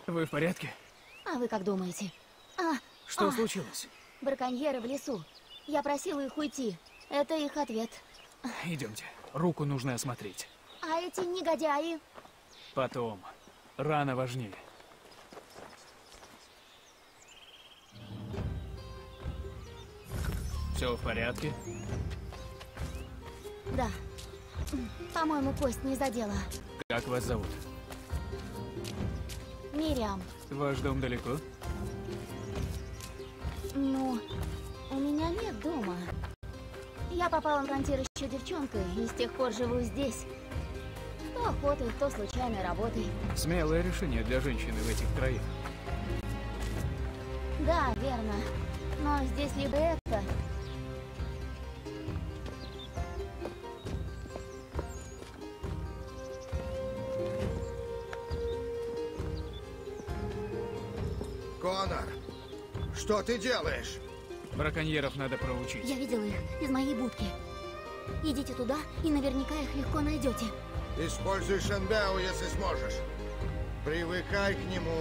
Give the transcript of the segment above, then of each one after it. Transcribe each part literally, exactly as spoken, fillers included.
Вы в порядке? А вы как думаете? А, Что а, случилось? браконьеры в лесу. Я просила их уйти. Это их ответ. Идемте. Руку нужно осмотреть. А эти негодяи? Потом. Рана важнее. Все в порядке? Да. По-моему, кость не задела. Как вас зовут? Мириам. Ваш дом далеко? Ну, у меня нет дома. Я попала на фронтир еще девчонкой, и с тех пор живу здесь. То охотой, то случайной работой. Смелое решение для женщины в этих краях. Да, верно. Но здесь либо это... Конор, что ты делаешь? Браконьеров надо проучить. Я видела их из моей будки. Идите туда, и наверняка их легко найдете. Используй Шенбеу, если сможешь. Привыкай к нему.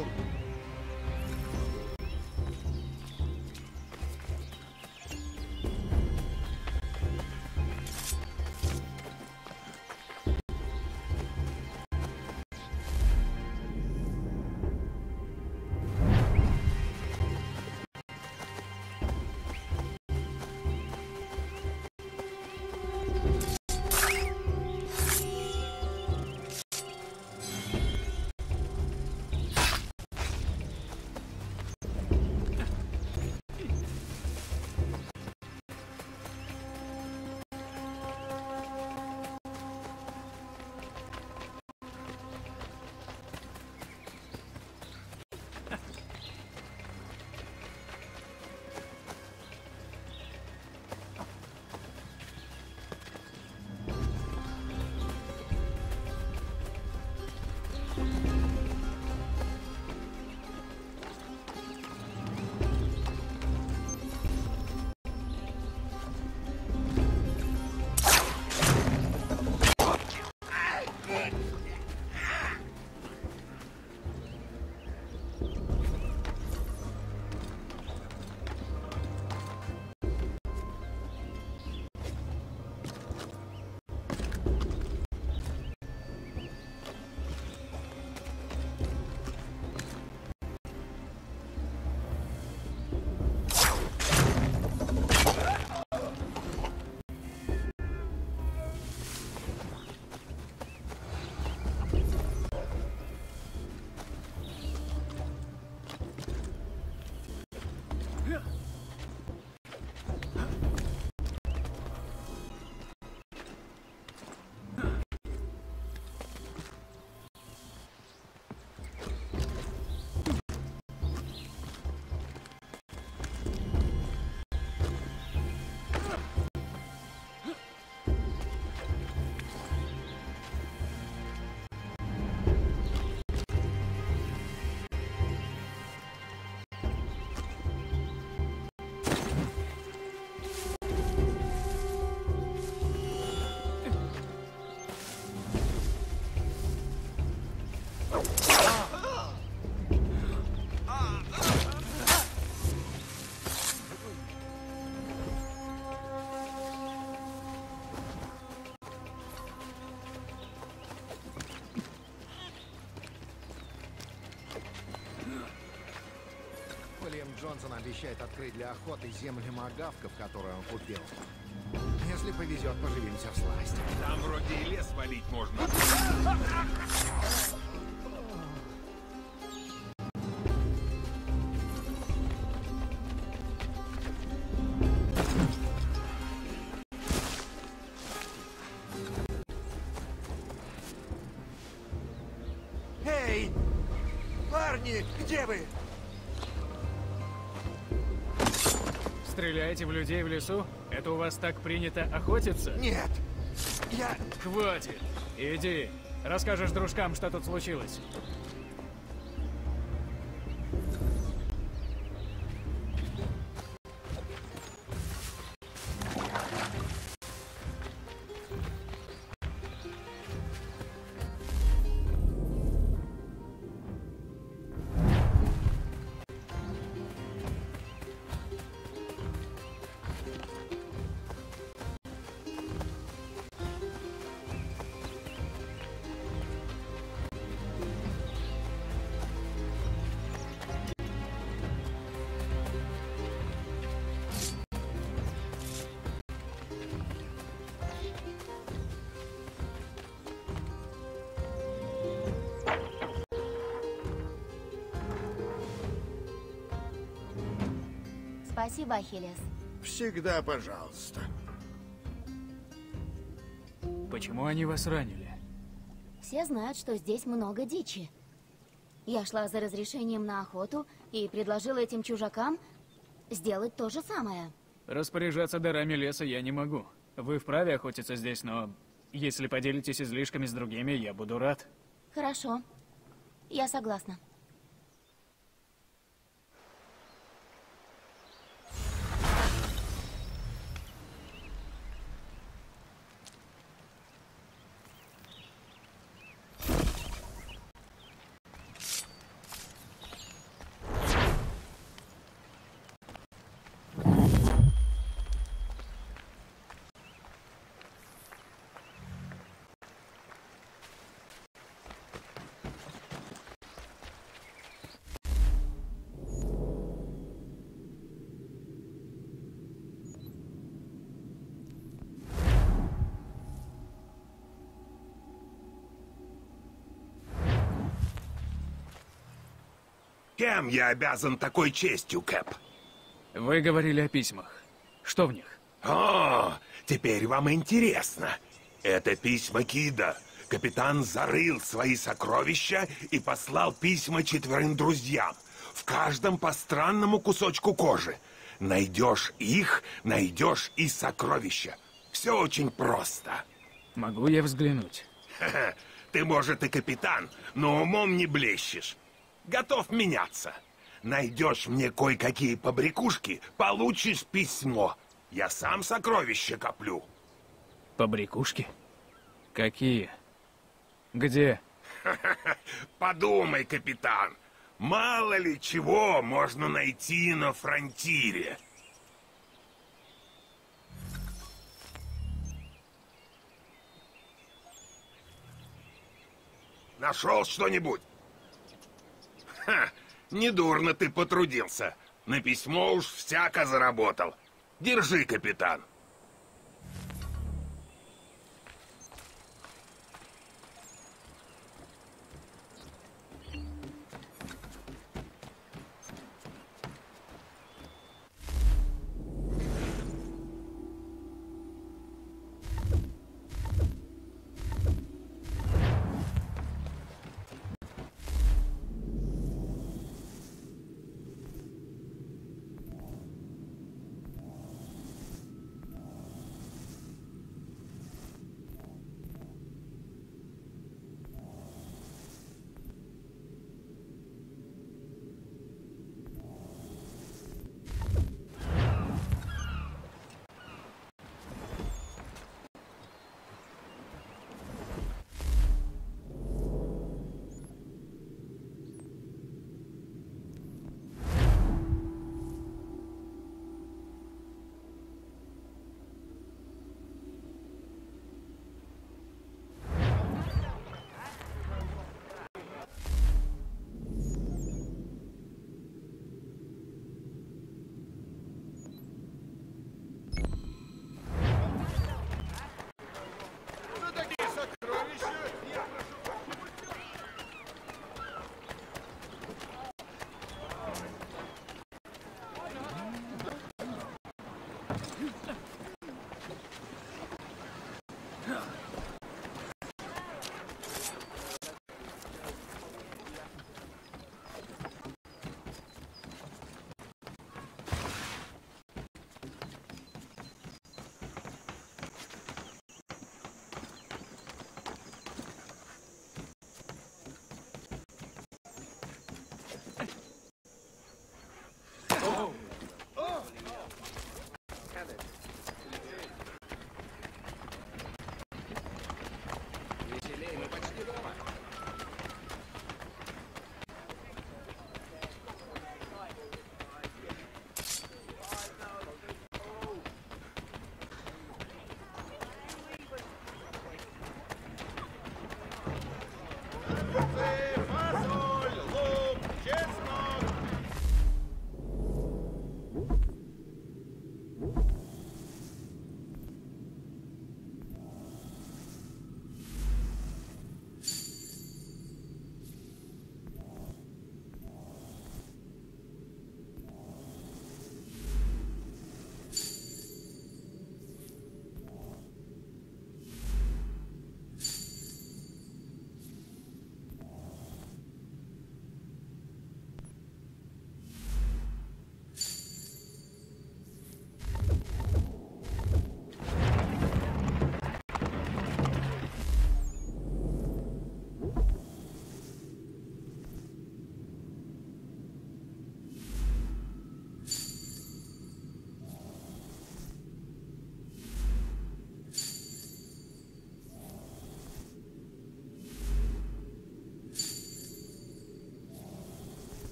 Джонсон обещает открыть для охоты земли магавков, которые он купил. Если повезет, поживимся в сласти. Там вроде и лес валить можно. Эй! Парни, где вы? Стреляете в людей в лесу? Это у вас так принято охотиться? Нет! Я... Хватит! Иди! Расскажешь дружкам, что тут случилось. Спасибо, Ахиллес. Всегда пожалуйста. Почему они вас ранили? Все знают, что здесь много дичи. Я шла за разрешением на охоту и предложила этим чужакам сделать то же самое. Распоряжаться дарами леса я не могу. Вы вправе охотиться здесь, но если поделитесь излишками с другими, я буду рад. Хорошо. Я согласна. Кем я обязан такой честью, Кэп? Вы говорили о письмах. Что в них? О, теперь вам интересно. Это письма Кида. Капитан зарыл свои сокровища и послал письма четверым друзьям. В каждом по странному кусочку кожи. Найдешь их, найдешь и сокровища. Все очень просто. Могу я взглянуть? Ха-ха. Ты, может, и капитан, но умом не блещешь. Готов меняться. Найдешь мне кое-какие побрякушки, получишь письмо. Я сам сокровища коплю. Побрякушки? Какие? Где? Подумай, капитан. Мало ли чего можно найти на фронтире. Нашел что-нибудь? Ха, недурно ты потрудился. На письмо уж всяко заработал. Держи, капитан.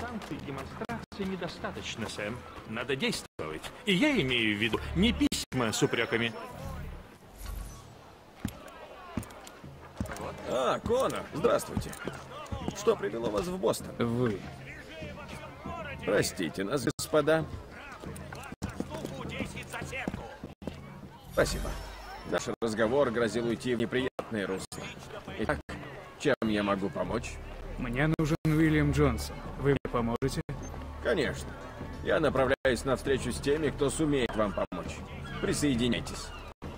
санкций демонстрации недостаточно, Сэм. Надо действовать. И я имею в виду не письма с упреками. А, Конор, здравствуйте. Что привело вас в Бостон? Вы. Простите нас, господа. Спасибо. Наш разговор грозил уйти в неприятное русло. Итак, чем я могу помочь? Мне нужен Уильям Джонсон. Вы мне поможете? Конечно. Я направляюсь на встречу с теми, кто сумеет вам помочь. Присоединяйтесь.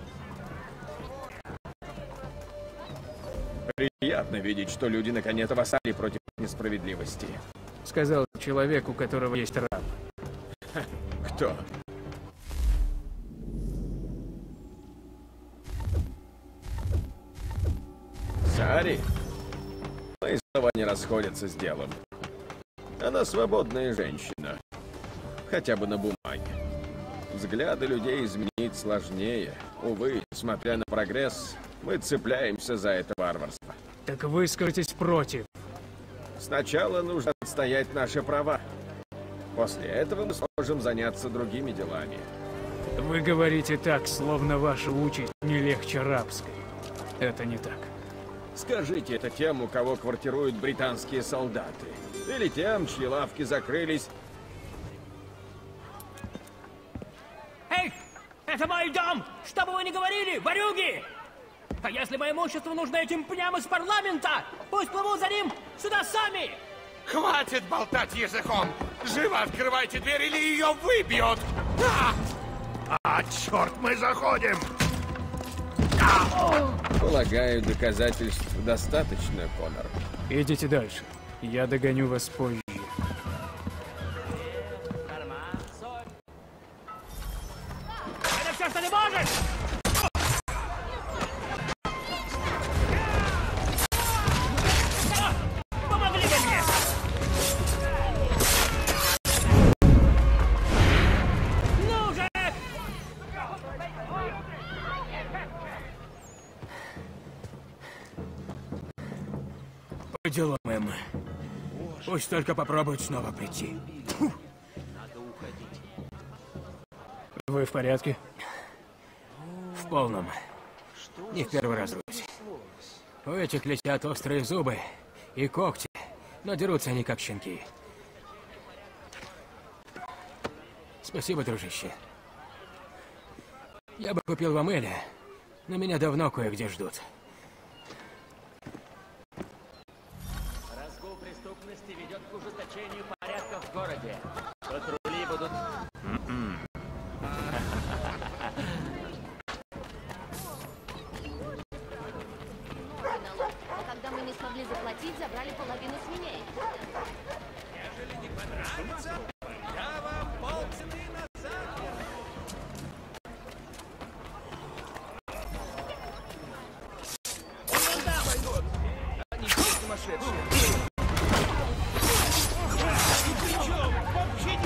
Приятно видеть, что люди наконец-то восстали против несправедливости. Сказал человек, у которого есть раб. Ха, кто? Сари? Мои слова не расходятся с делом. Она свободная женщина. Хотя бы на бумаге. Взгляды людей изменить сложнее. Увы, смотря на прогресс, мы цепляемся за это варварство. Так вы скажетесь против. Сначала нужно отстоять наши права. После этого мы сможем заняться другими делами. Вы говорите так, словно ваша участь не легче рабской. Это не так. Скажите это тем, у кого квартируют британские солдаты. Или тем, чьи лавки закрылись. Эй! Это мой дом! Что бы вы ни говорили, ворюги! А если мое имущество нужно этим пням из парламента, пусть плывут за ним сюда сами! Хватит болтать языком! Живо открывайте дверь, или ее выбьют! А, а черт, мы заходим! А! Полагаю, доказательств достаточно, Конор. Идите дальше. Я догоню вас позже. Это все, что ты можешь! Помогли вы мне! Ну же! По делам, Эм. Пусть только попробует снова прийти. Фу. Вы в порядке? В полном. Не в первый раз вроде. У этих летят острые зубы и когти, но дерутся они как щенки. Спасибо, дружище. Я бы купил вам Эля, но меня давно кое-где ждут. Разгул преступности ведет к ужесточению порядка в городе. Патрули будут... А когда мы не смогли заплатить, забрали половину с меня. Они все сумасшедшие.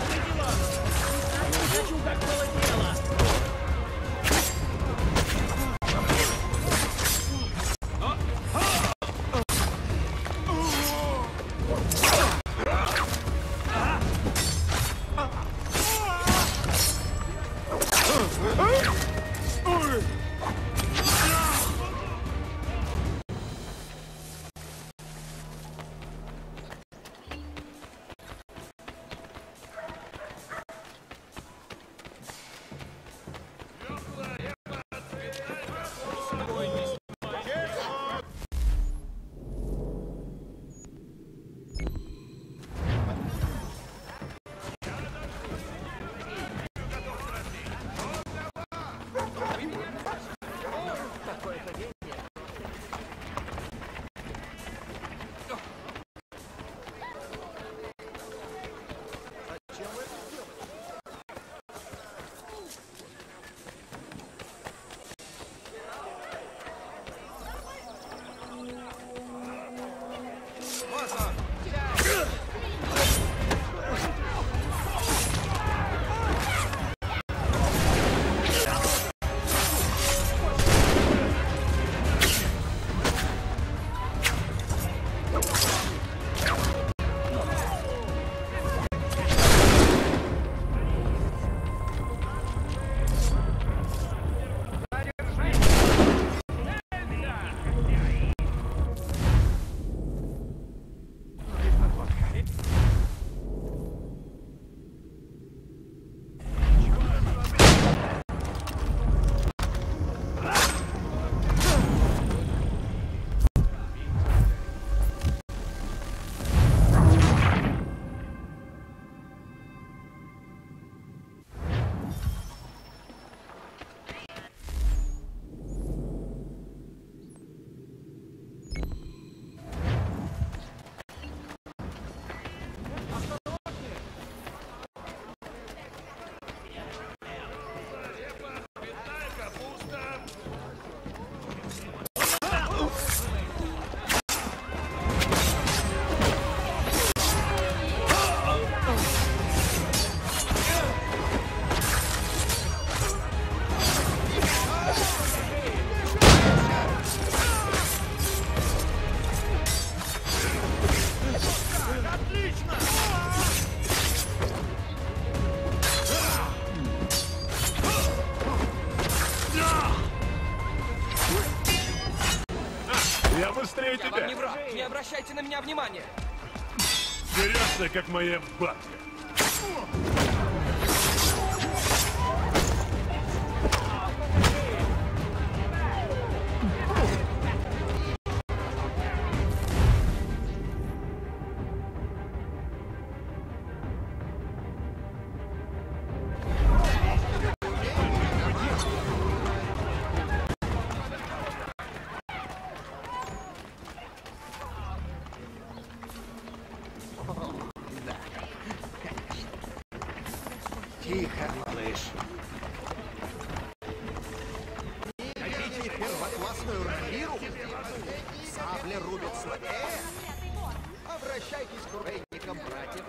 Не обращайте на меня внимания! Серьезно, как моя бабка. Тихо, малыш. Хотите первоклассную рапиру? Сабля рубит слабее? Обращайтесь к рейникам, братьев.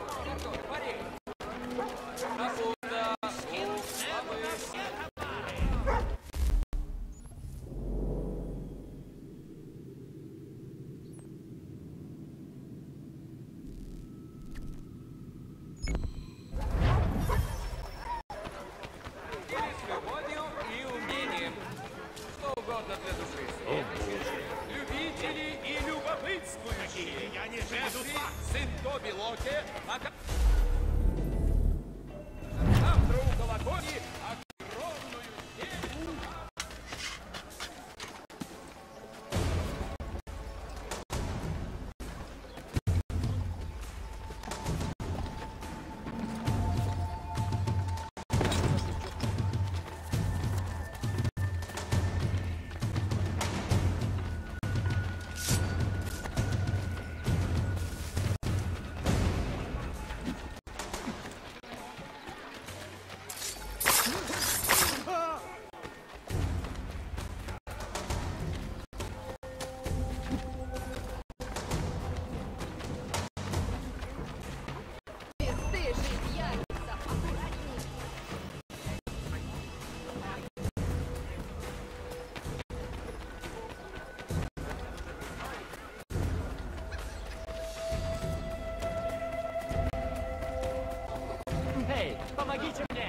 Эй, помогите мне!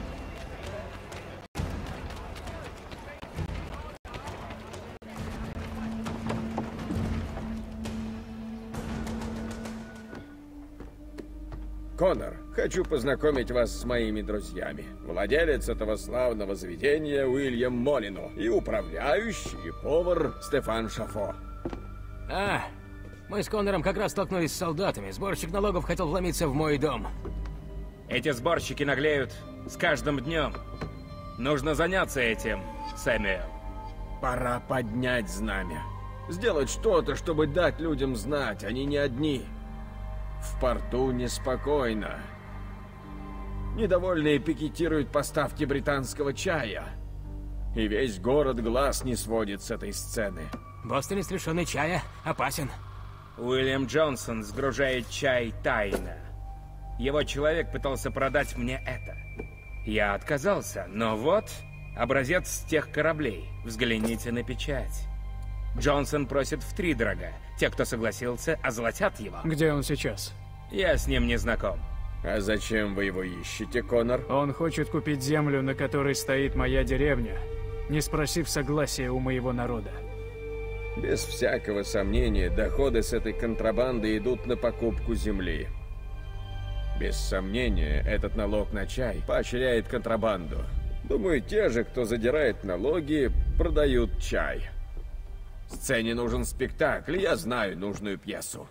Коннор, хочу познакомить вас с моими друзьями. Владелец этого славного заведения Уильям Молино и управляющий и повар Стефан Шафо. А, мы с Коннором как раз столкнулись с солдатами. Сборщик налогов хотел вломиться в мой дом. Эти сборщики наглеют с каждым днем. Нужно заняться этим, Сэмюэл. Пора поднять знамя. Сделать что-то, чтобы дать людям знать, они не одни. В порту неспокойно. Недовольные пикетируют поставки британского чая. И весь город глаз не сводит с этой сцены. Бостонец, лишенный чая, опасен. Уильям Джонсон сгружает чай тайно. Его человек пытался продать мне это. Я отказался, но вот образец тех кораблей. Взгляните на печать. Джонсон просит втридорога. Те, кто согласился, озолотят его. Где он сейчас? Я с ним не знаком. А зачем вы его ищете, Коннор? Он хочет купить землю, на которой стоит моя деревня, не спросив согласия у моего народа. Без всякого сомнения, доходы с этой контрабанды идут на покупку земли. Без сомнения, этот налог на чай поощряет контрабанду. Думаю, те же, кто задирает налоги, продают чай. Сцене нужен спектакль, я знаю нужную пьесу.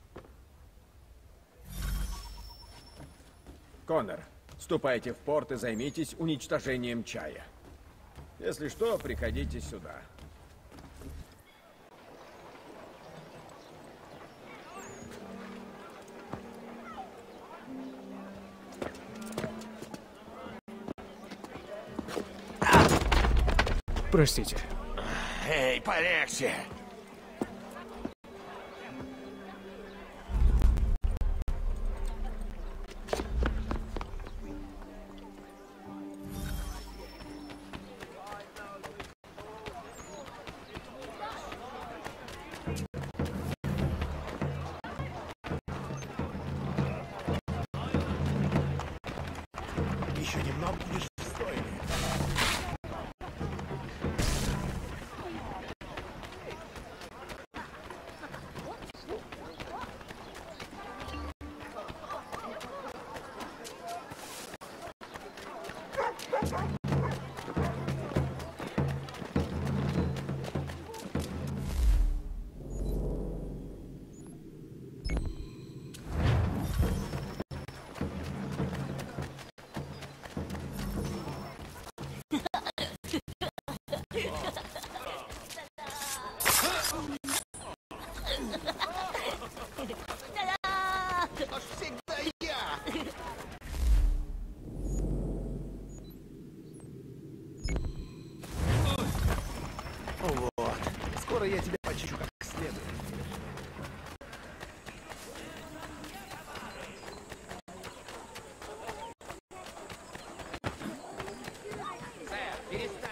Коннор, ступайте в порт и займитесь уничтожением чая. Если что, приходите сюда. Простите. Эй, полегче! Еще немного будешь в стойле. Аж всегда я! Вот. Скоро я тебя почищу как следует. Сэр, перестань.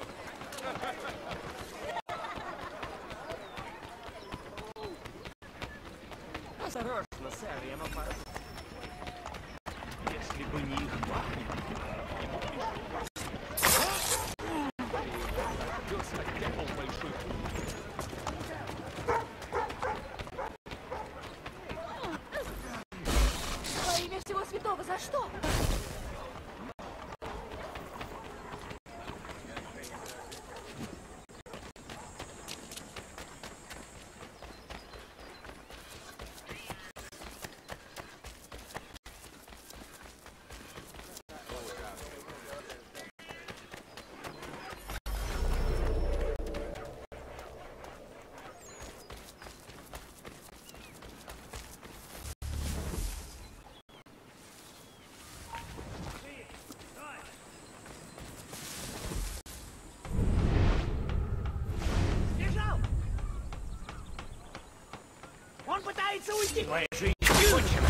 Осторожно, сэр, я попал. Если бы не их парни. Большой. Во имя всего святого, за что? Он пытается уйти! Твоя жизнь кончена.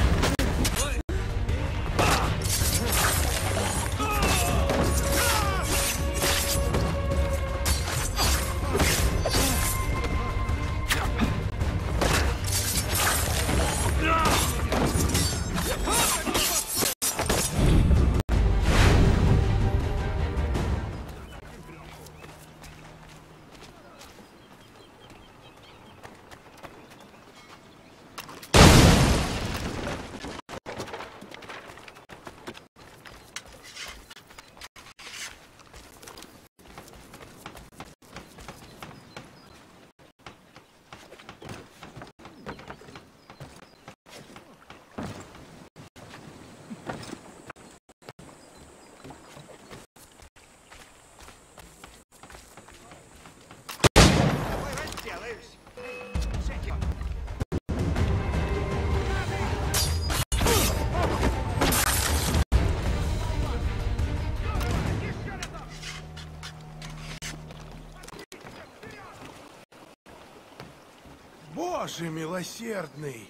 Боже милосердный!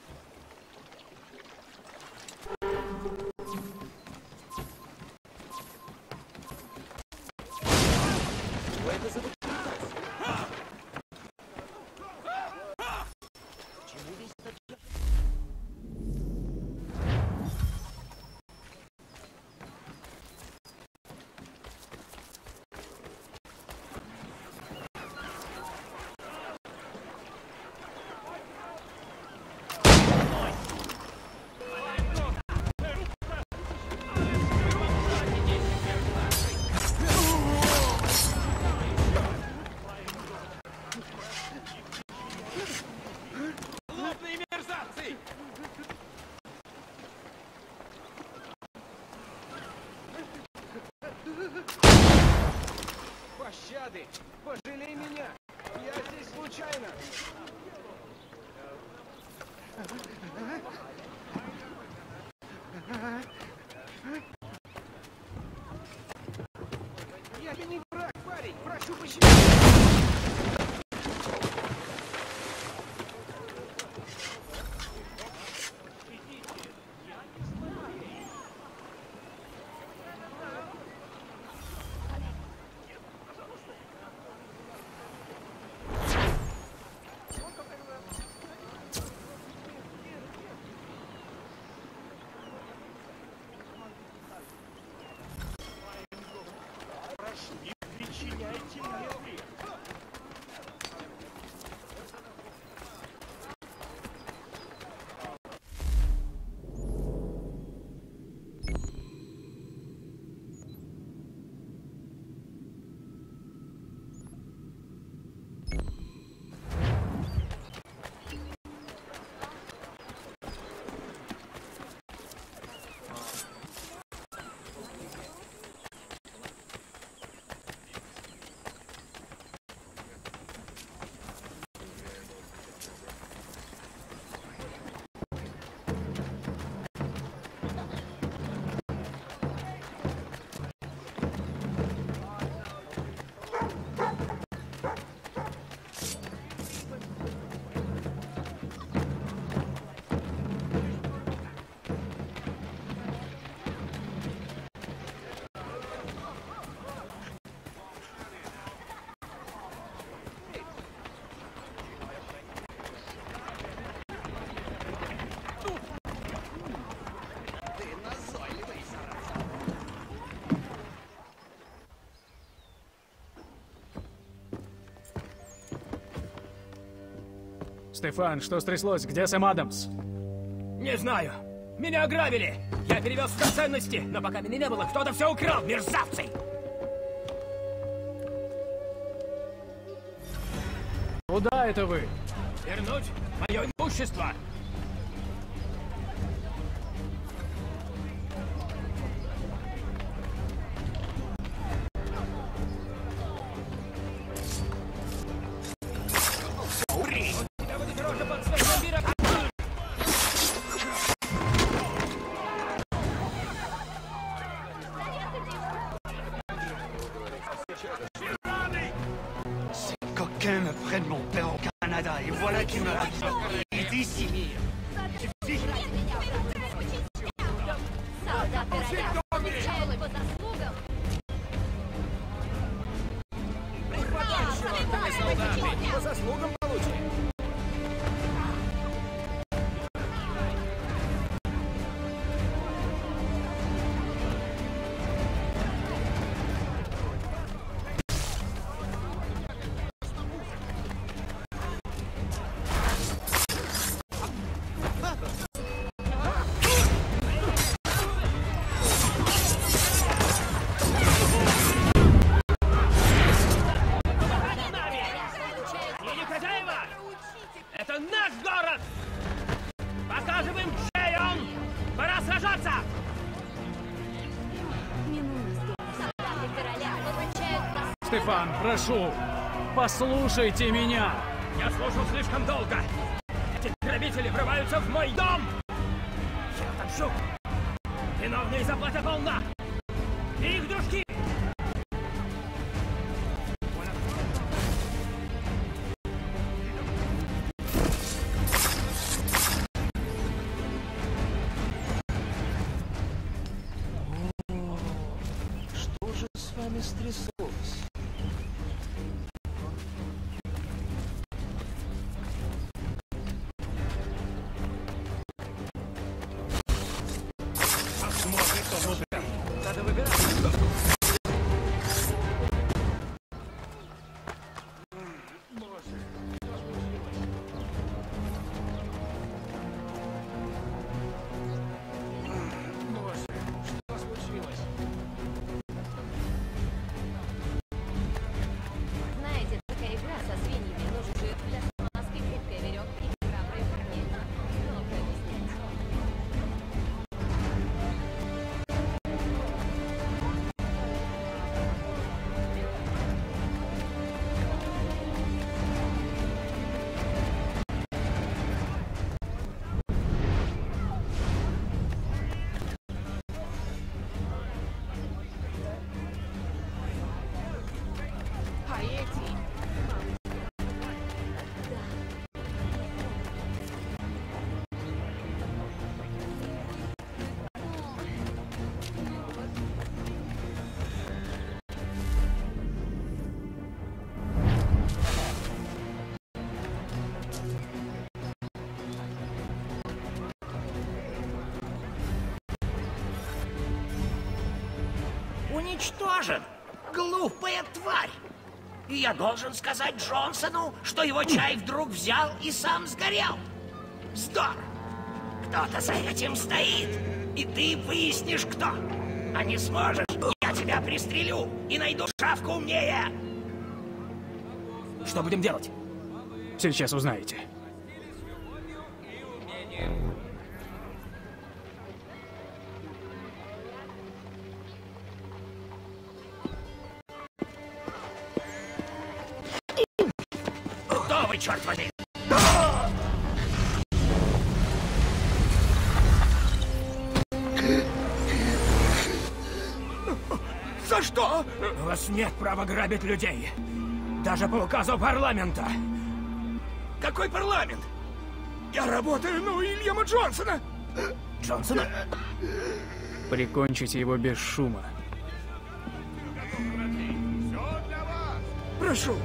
Что это за выкрутас? Чему весь этот... Пощады! Пожалей меня! Я здесь случайно! Я тебе не враг, парень! Прошу пощады! Стефан, что стряслось? Где Сэм Адамс? Не знаю. Меня ограбили. Я перевез все ценности, но пока меня не было, кто-то все украл, мерзавцы. Куда это вы? Вернуть мое имущество. Coquin me prenne mon père au Canada et voilà qu'il me raconte. Il est ici. По заслугам получи. Это наш город! Показываем, чей он! Пора сражаться! Стефан, прошу, послушайте меня! Я слушал слишком долго! Эти грабители врываются в мой дом! Я отомщу! Виновные заплатят волна! И их дружки! Что же с вами стряслось? Посмотрим, кто внутри. Надо выбирать. Знаете, такая игра со свиньями нужен же для самоноски крепкая веревка и храбрые парни. Долго объяснять. А эти? Уничтожен! Глупая тварь! И я должен сказать Джонсону, что его чай вдруг взял и сам сгорел. Здорово! Кто-то за этим стоит, и ты выяснишь, кто. А не сможешь, я тебя пристрелю и найду шавку умнее. Что будем делать? Сейчас узнаете. Кто вы, черт возьми? За что? У вас нет права грабить людей. Даже по указу парламента. Какой парламент? Я работаю на Уильяма Джонсона. Джонсона? Прикончите его без шума. Прошу.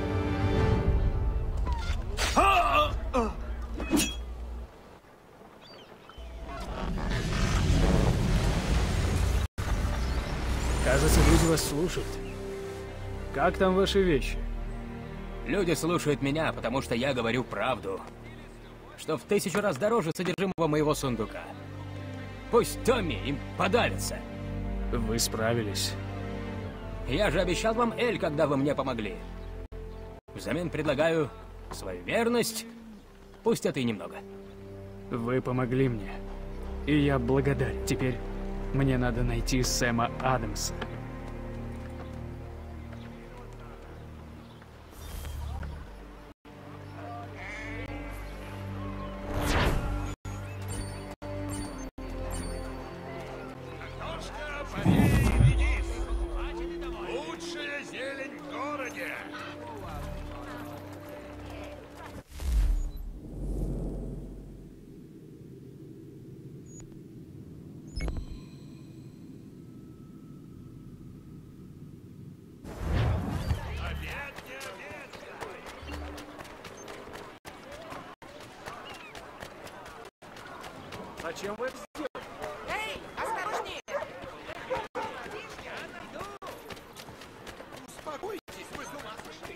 Кажется, люди вас слушают. Как там ваши вещи? Люди слушают меня, потому что я говорю правду. что в тысячу раз дороже содержимого моего сундука. Пусть Томми им подавится. Вы справились. Я же обещал вам Эль, когда вы мне помогли. Взамен предлагаю свою верность, пусть это и немного. Вы помогли мне, и я благодарен. Теперь мне надо найти Сэма Адамса. Лучшая зелень в городе! Зачем вы это сделали? Эй, осторожнее! Успокойтесь, вы с ума сошли!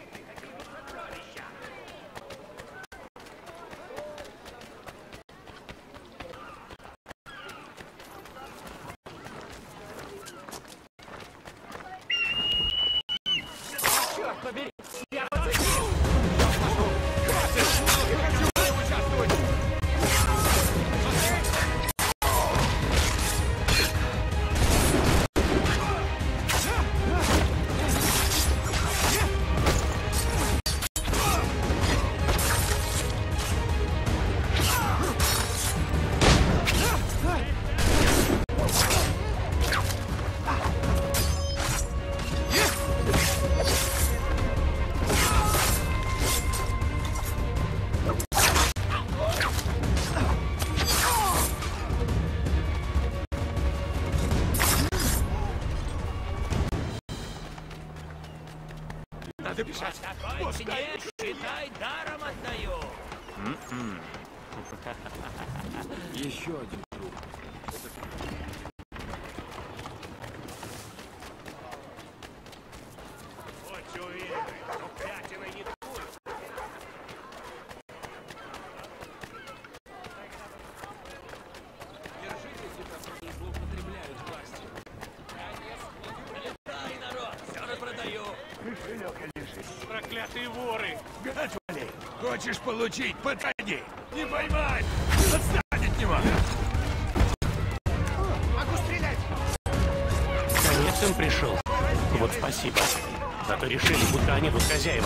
Черт побери! Я подзащитил! Надо бежать. Пускай. Считай, даром отдаю. Еще один труп. Будьте уверены, что пятина не ткут. Держитесь, если не злоупотребляют властью. Дай, народ, все продаю. Кошелек лежит. Проклятые воры! Отвали! Хочешь получить? Подходи! Не поймай! Отстань от него! Могу стрелять! Наконец он пришел. Вот спасибо. Зато решили, будто они тут хозяева.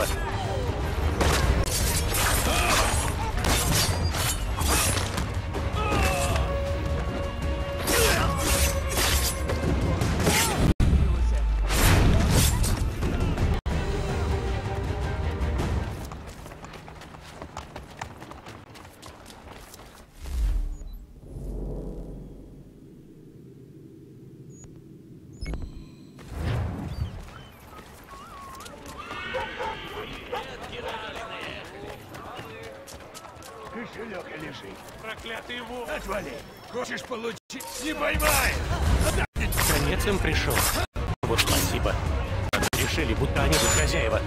Кошелек лежит. Проклятый вор! Отвали! Хочешь получить? Не поймай! Наконец им пришел. Вот спасибо. Решили, будто они тут хозяева.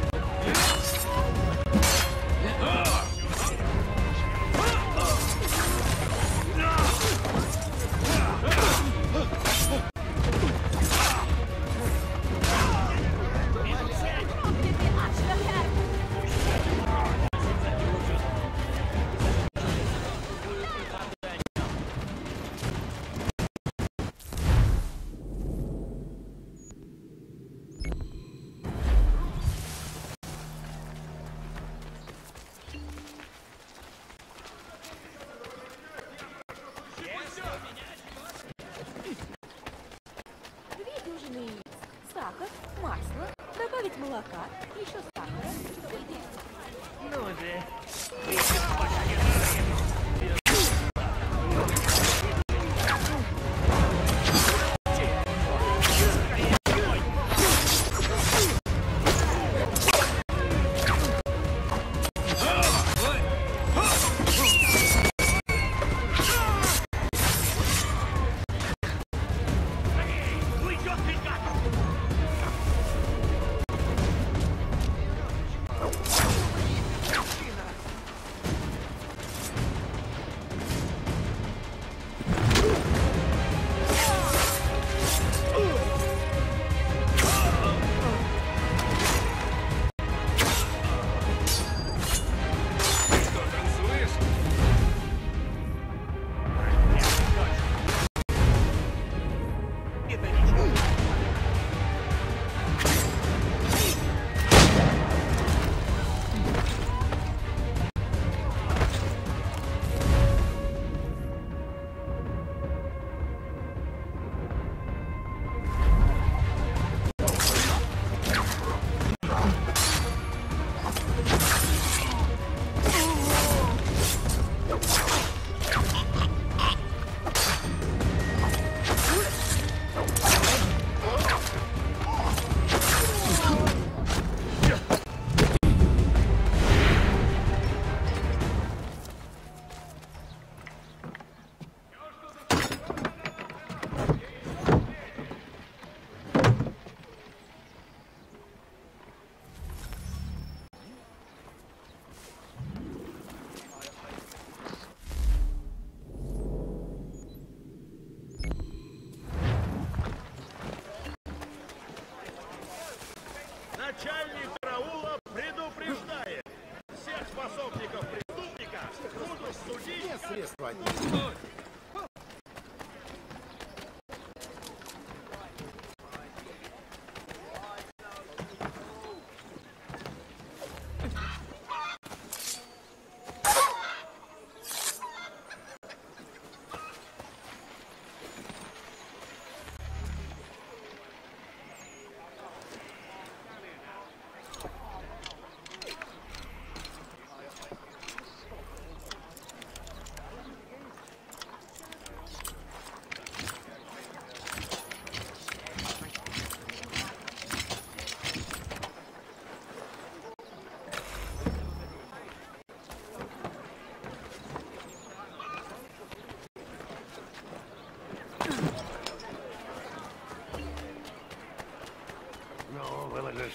Две дюжины яиц, сахар, масло, добавить молока, еще сахара. Ну же.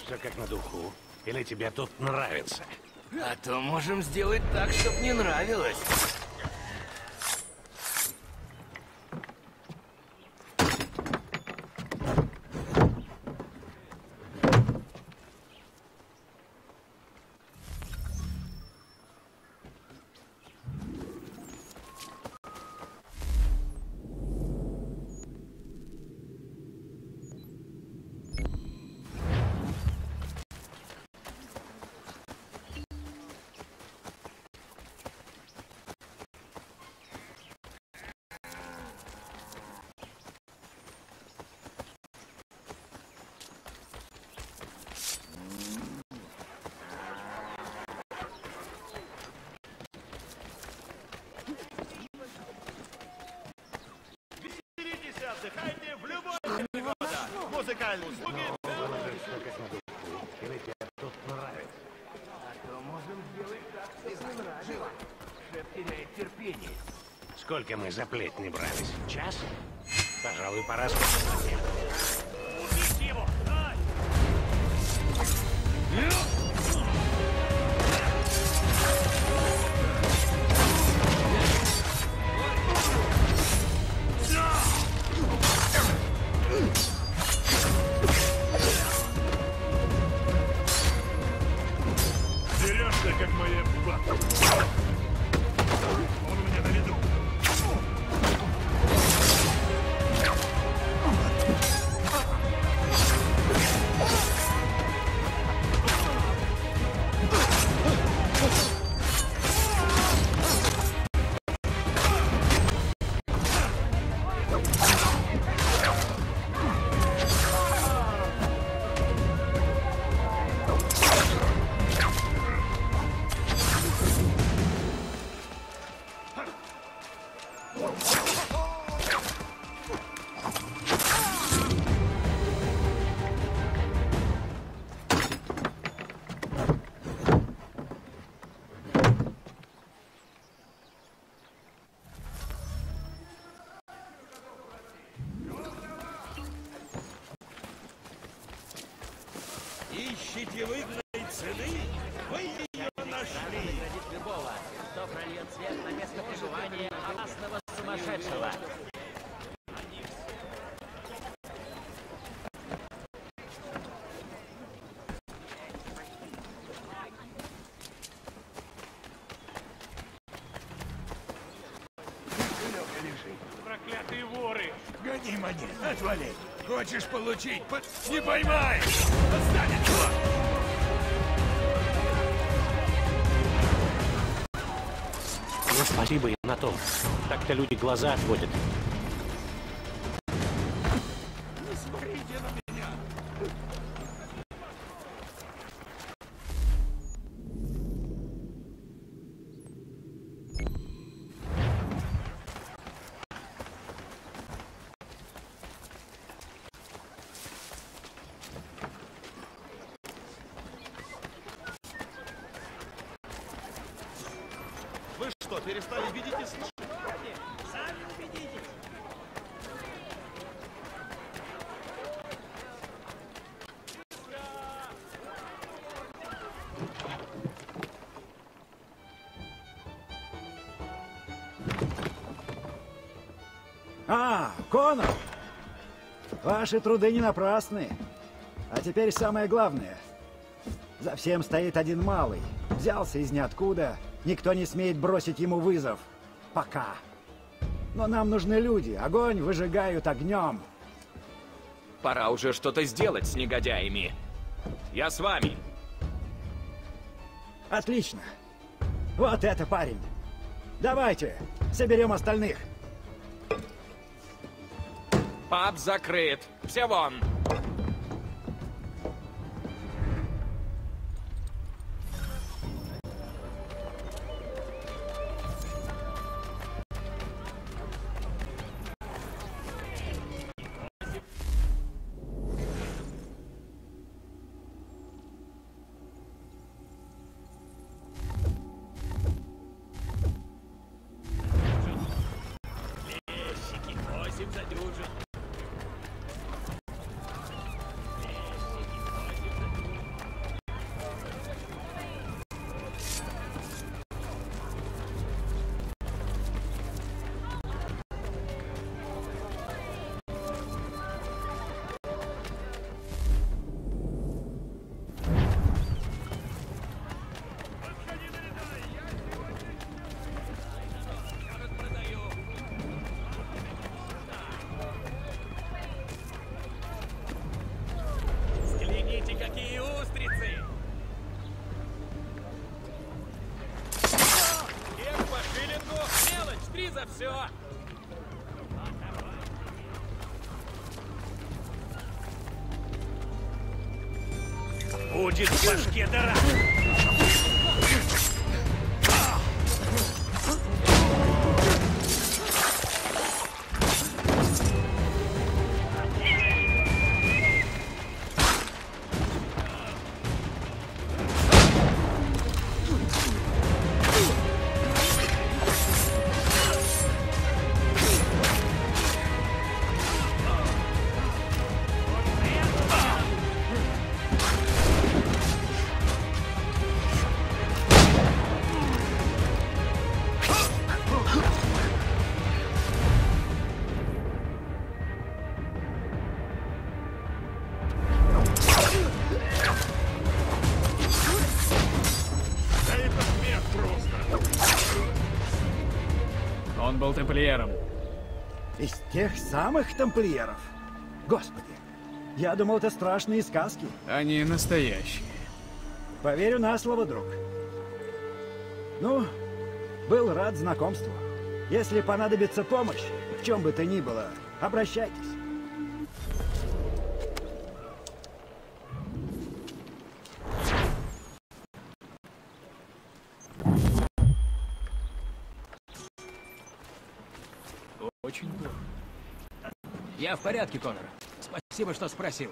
Все как на духу. Или тебе тут нравится? А то можем сделать так, чтобы не нравилось. Отдыхайте в любой года. Музыкальные услуги. Или тебе тут нравится? А то можем сделать так, чтобы не нравилось. Шеф теряет терпение. Сколько мы за плетни брались? Час? Пожалуй, пора спать. Убить его! Дай! Дерешься, как моя бабка. Он у меня на виду. Ищите выгодной цены? Вы ее нашли! Любого, кто прольет свет на место проживания опасного сумасшедшего. Проклятые воры! Гони монет, отвали! Хочешь получить? По... Не поймай! Отстанет его! Ну, спасибо им на том. Так-то люди глаза отводят. Не смотрите на меня! Вы что, перестали видеть и слышать? Сами убедитесь! А, Конор! Ваши труды не напрасны. А теперь самое главное. За всем стоит один малый. Взялся из ниоткуда. Никто не смеет бросить ему вызов. Пока. Но нам нужны люди. Огонь выжигают огнем. Пора уже что-то сделать с негодяями. Я с вами. Отлично. Вот это парень. Давайте, соберем остальных. Паб закрыт. Все вон. все! Будет в башке дыра! Он был тамплиером. Из тех самых тамплиеров? Господи, я думал, это страшные сказки. Они настоящие. Поверю на слово, друг. Ну, был рад знакомству. Если понадобится помощь, в чем бы то ни было, обращайтесь. Очень плохо. Я в порядке, Коннор. Спасибо, что спросил.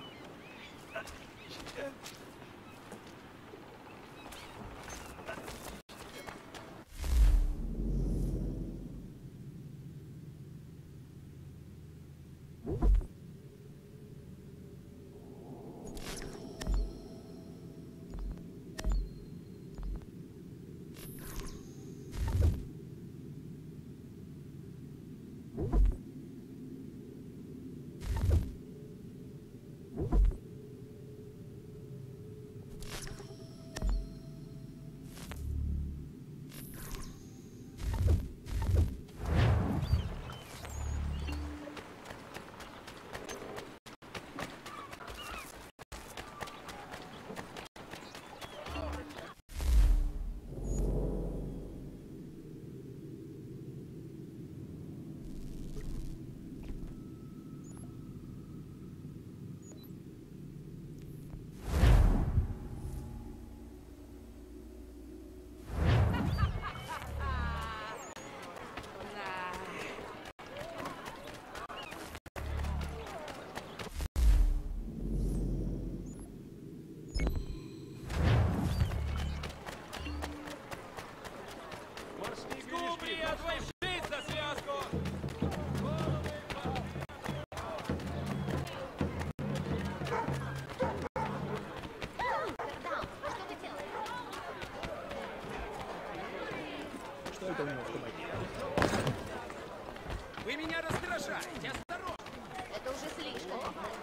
Вы меня раздражаете, осторожно! Это уже слишком.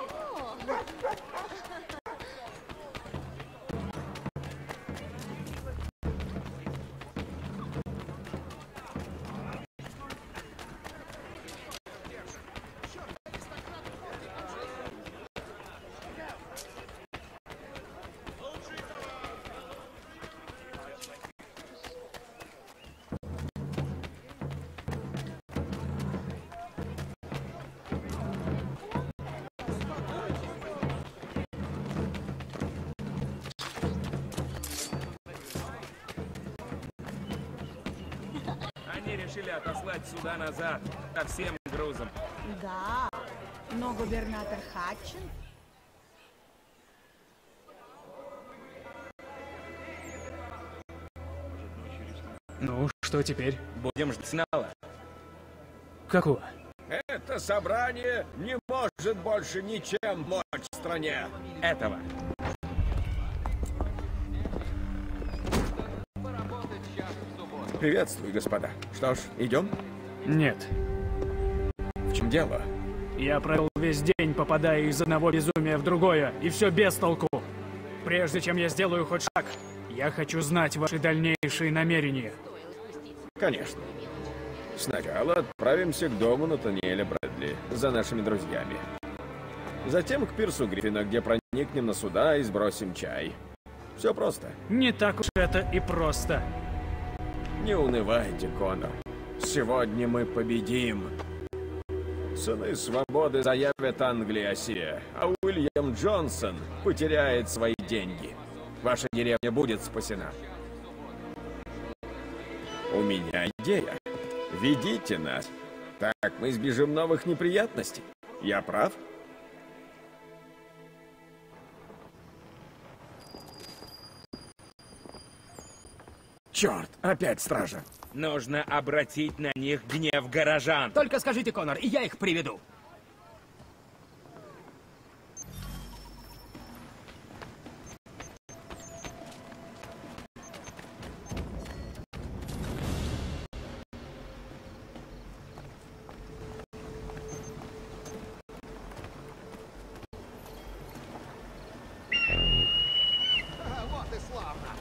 Они решили отослать сюда назад со всем грузом. Да, но губернатор Хатчин... Ну, что теперь? Будем ждать сигнала. Какого? Это собрание не может больше ничем помочь стране. Этого. Приветствую, господа. Что ж, идем? Нет. В чем дело? Я провел весь день, попадая из одного безумия в другое, и все без толку. Прежде чем я сделаю хоть шаг, я хочу знать ваши дальнейшие намерения. Конечно. Сначала отправимся к дому Натаниэля Брэдли за нашими друзьями. Затем к пирсу Гриффина, где проникнем на суда и сбросим чай. Все просто. Не так уж это и просто. Не унывайте, Коннор. Сегодня мы победим. Сыны свободы заявят Англии о себе, а Уильям Джонсон потеряет свои деньги. Ваша деревня будет спасена. У меня идея. Ведите нас. Так мы избежим новых неприятностей. Я прав? Черт, опять стража. Нужно обратить на них гнев горожан. Только скажите, Конор, и я их приведу. Вот и славно.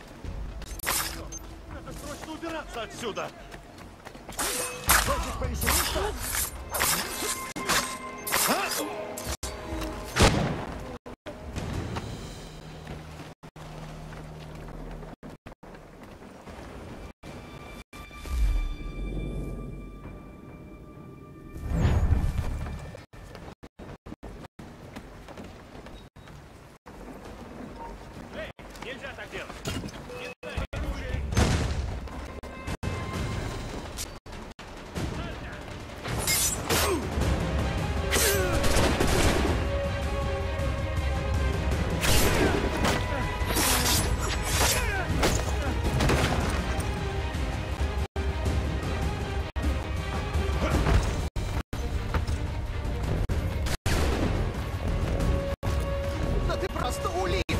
Надо срочно убираться отсюда. Хочешь повеселиться? Нельзя так делать. Да ты просто улитка!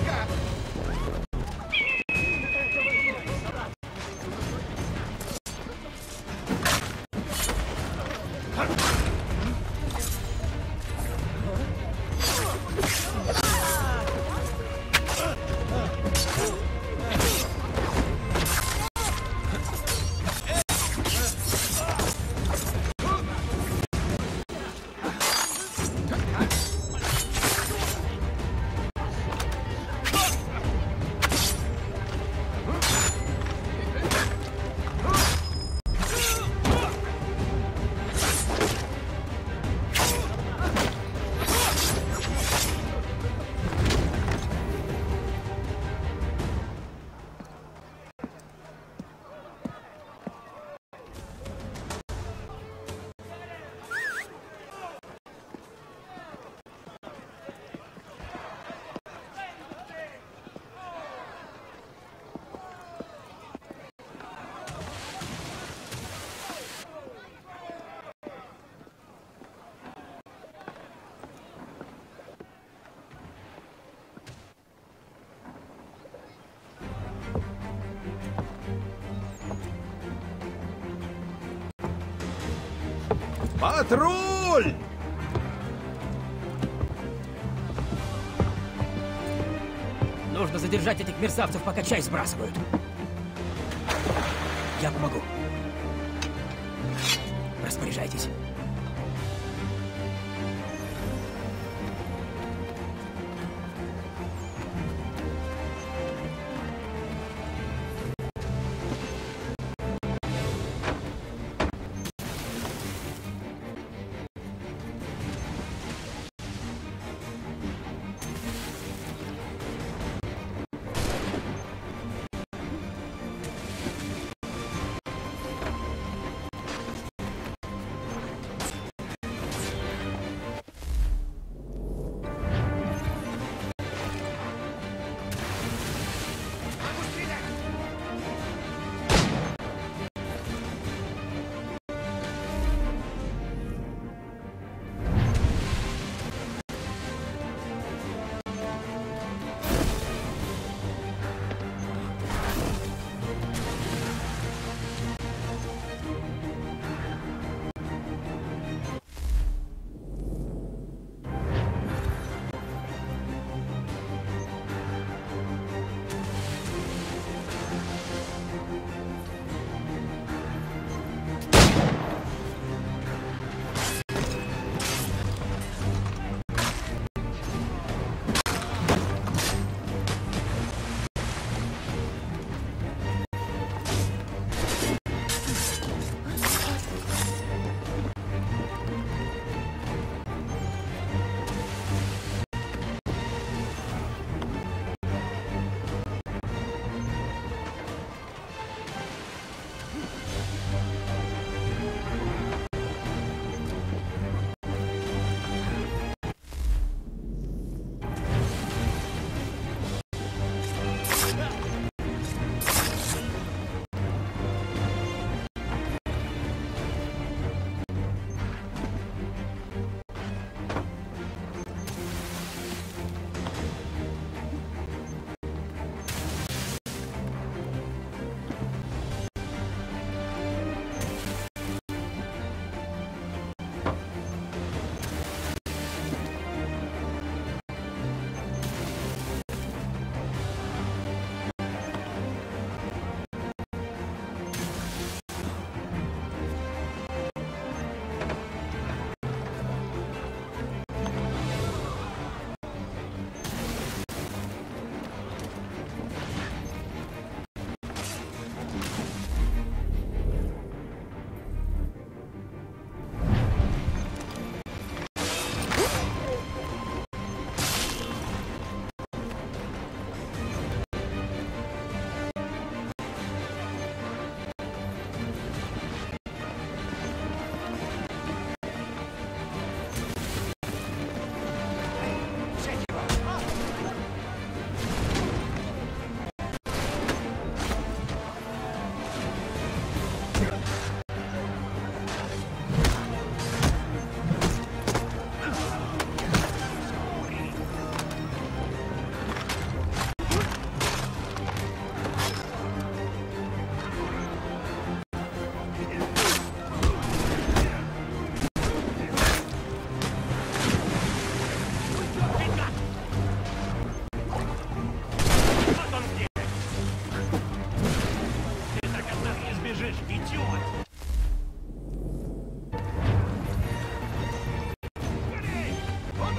Патруль! Нужно задержать этих мерзавцев, пока чай сбрасывают. Я помогу. Распоряжайтесь.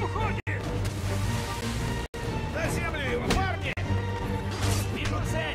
Уходит! На землю его, парни! Вижу цель!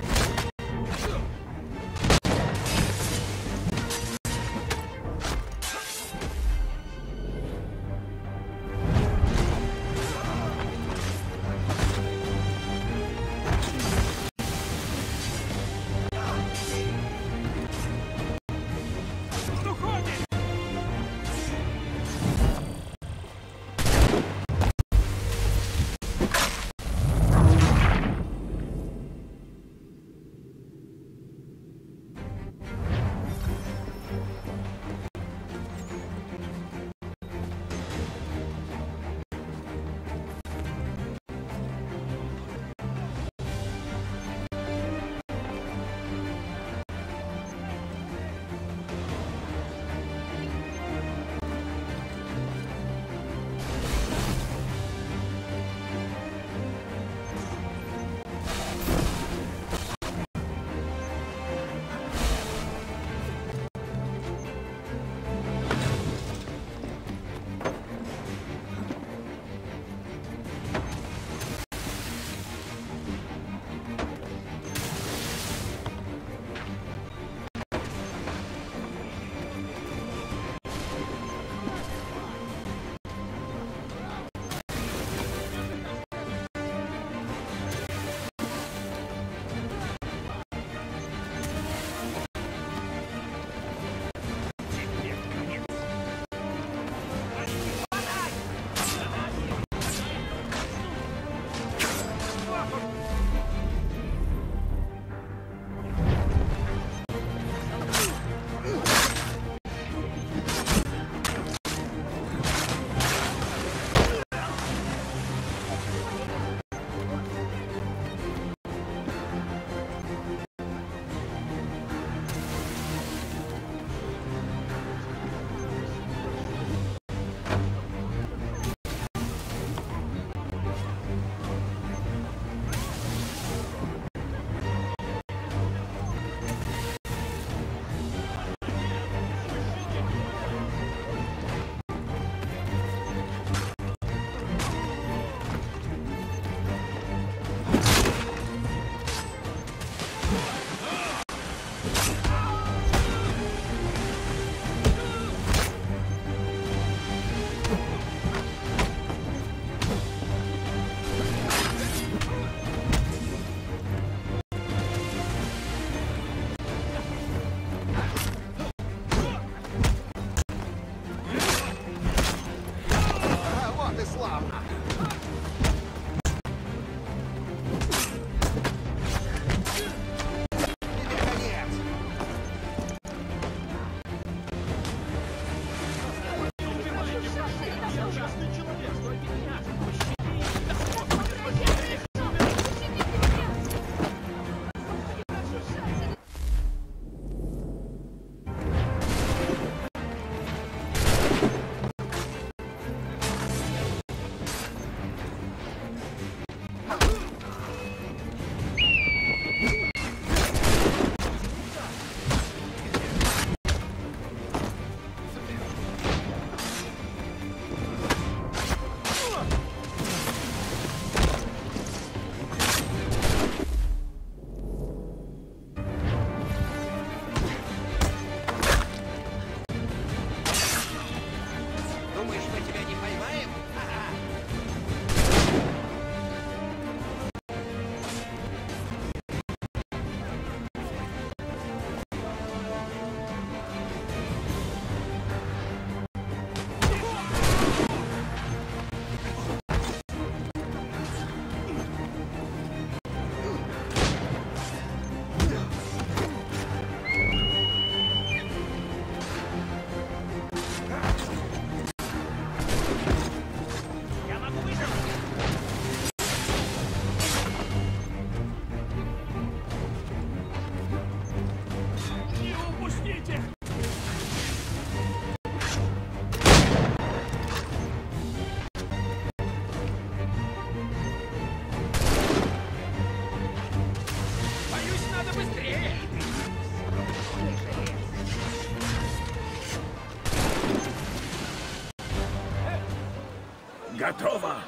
Готово!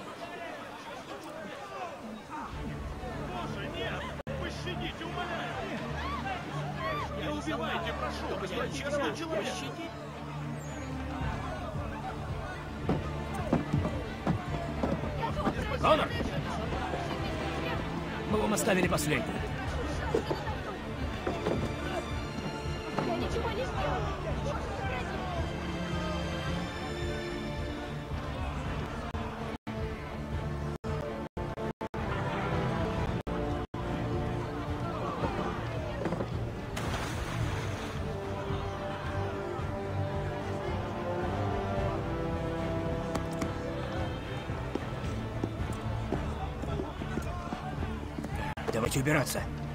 Боже, нет! Пощадите, умоляю! Не убивайте, прошу! Я честный человек! Конор! Мы вам оставили последний. Я ничего не сделала. Давайте убираться.